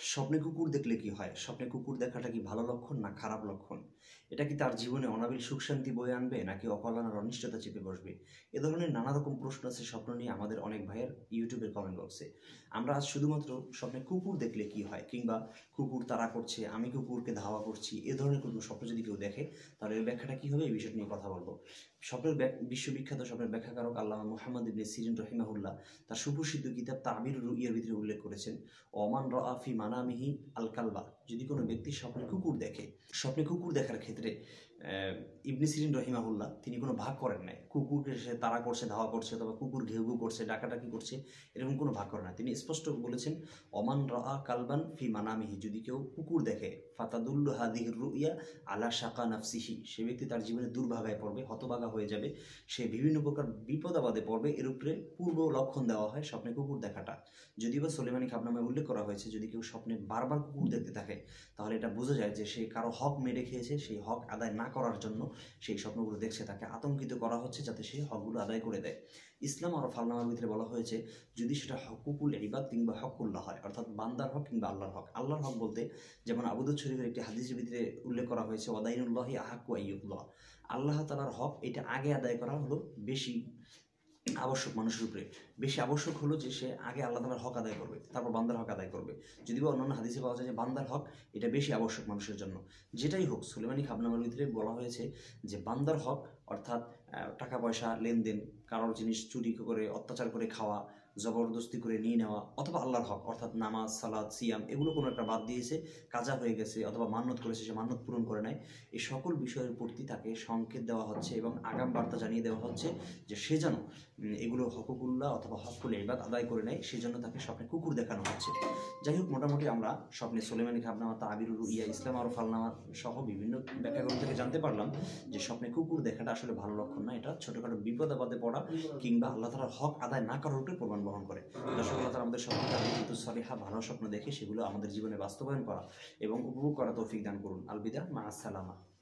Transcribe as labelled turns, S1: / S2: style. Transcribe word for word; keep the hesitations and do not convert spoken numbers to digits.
S1: স্বপ্নে কুকুর দেখলে কি হয়? স্বপ্নে কুকুর দেখাটা কি ভালো লক্ষণ না খারাপ লক্ষণ? এটা কি তার জীবনে অনাবিল সুখ-শান্তি বয়ে আনবে নাকি অকল্যাণ আর অনিষ্টতা চেপে বসবে? এ ধরনের নানা রকম প্রশ্ন আছে স্বপ্ন নিয়ে আমাদের অনেক ভাইয়ের ইউটিউবের কমেন্ট বক্সে। আমরা আজ শুধুমাত্র স্বপ্নে কুকুর দেখলে কি হয় কিংবা কুকুর তাড়া করছে, আমি কুকুরকে ধাওয়া করছি, এ ধরনের কোনো স্বপ্ন যদি কেউ দেখে তাহলে এর ব্যাখ্যাটা কী হবে এই বিষয়টা নিয়ে কথা বলবো। স্বপ্নের ব্যাক বিশ্ববিখ্যাত স্বপ্নের ব্যাখ্যাকারক আল্লামা মুহাম্মদ ইবনে সিরিন রহিমাহুল্লাহ তার সুপ্রসিদ্ধ কিতাব তাবির রুইয়ার ভিতরে উল্লেখ করেছেন, ওমান রাআ ফি মানামিহি আল কালবা, যদি কোনো ব্যক্তি স্বপ্নে কুকুর দেখে। স্বপ্নে কুকুর দেখার ক্ষেত্রে ইবনে সিরিন রহিমাহুল্লাহ তিনি কোনো ভাগ করেন নাই, কুকুরকে সে তাড়া করছে, ধাওয়া করছে, অথবা কুকুর ঘেউ ঘেউ করছে, ডাকাডাকি করছে, এরকম কোনো ভাগ করে না। তিনি স্পষ্ট বলেছেন, ওমান রাআ কালবান ফি মানামিহি, যদি কেউ কুকুর দেখে, ফাতাদুল্লু হাদিহির রুইয়া আলা শাকা নাফসিহি, সে ব্যক্তি তার জীবনে দুর্ভাগায় পড়বে, হতভাগা হয়ে যাবে, সে বিভিন্ন প্রকার বিপদ আপদে পড়বে। এর উপরে পূর্ব লক্ষণ দেওয়া হয় স্বপ্নে কুকুর দেখাটা। যদিও বা সুলাইমানি খাবনামায় উল্লেখ করা হয়েছে, যদি কেউ স্বপ্নে বারবার কুকুর দেখতে থাকে তাহলে এটা বোঝা যায় যে সে কারো হক মেরে খেয়েছে, সেই হক আদায় না করার জন্য সেই স্বপ্নগুলো দেখছে, তাকে আতঙ্কিত করা হচ্ছে যাতে সে হকগুলো আদায় করে দেয়। ইসলাম আর ফালনামার ভিতরে বলা হয়েছে, যদি সেটা হকুকুল ইবাদ কিংবা হকুল্লাহ হয়, অর্থাৎ বান্দার হক কিংবা আল্লাহর হক। আল্লাহর হক বলতে যেমন আবু দাউদ শরীফের একটি হাদিসের ভিতরে উল্লেখ করা হয়েছে, ওয়াদাইনুল্লাহি আহাক্কু আইয়ুল্লাহ, আল্লাহ তাআলার হক এটা আগে আদায় করা হলো বেশি আবশ্যক। মানুষের উপরে বেশি আবশ্যক হলো যে সে আগে আল্লাহ তাআলার হক আদায় করবে, তারপর বান্দার হক আদায় করবে। যদিও অন্যান্য হাদিসে পাওয়া যায় যে বান্দার হক এটা বেশি আবশ্যক মানুষের জন্য। যেটাই হোক, সুলাইমানি খাবনামার ভিতরে বলা হয়েছে যে বান্দার হক অর্থাৎ টাকা পয়সা লেনদেন, কারোর জিনিস চুরি করে অত্যাচার করে খাওয়া, জবরদস্তি করে নিয়ে নেওয়া, অথবা আল্লাহর হক অর্থাৎ নামাজ, সালাত, সিয়াম, এগুলো কোনো একটা বাদ দিয়েছে, কাজা হয়ে গেছে, অথবা মান্যত করেছে, সে মান্যত পূরণ করে নাই, এই সকল বিষয়ের প্রতি তাকে সংকেত দেওয়া হচ্ছে এবং আগাম বার্তা জানিয়ে দেওয়া হচ্ছে যে সে যেন এগুলো হকুকুল্লাহ অথবা হকুল ইবাদ আদায় করে নেয়, সেই জন্য তাকে স্বপ্নে কুকুর দেখানো হচ্ছে। যাই হোক, মোটামুটি আমরা স্বপ্নে সুলাইমানি খাবনামা, তাবির রুইয়া, ইসলাম আর ফালনামা সহ বিভিন্ন ব্যাখ্যাগুলো থেকে জানতে পারলাম যে স্বপ্নে কুকুর দেখাটা আসলে ভালো লক্ষণ না। এটা ছোটোখাটো বিপদ আপদে পড়া কিংবা আল্লাহ তাআলার হক আদায় না করার উপরে প্রমাণ বহন করে। দর্শক, আল্লাহ তাআলা আমাদের স্বপ্নকে কিন্তু সলিহা ভালো স্বপ্ন দেখে সেগুলো আমাদের জীবনে বাস্তবায়ন করা এবং উপভোগ করা তৌফিক দান করুন। আলবিদা, মা আসসালামা।